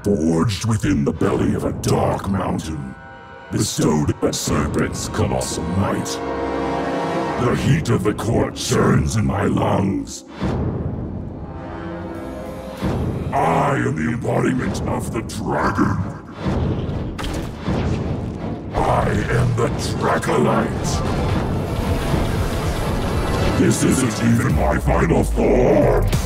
Forged within the belly of a dark mountain, bestowed a serpent's colossal might. The heat of the court churns in my lungs. I am the embodiment of the dragon. I am the Dracolyte. This isn't even my final form.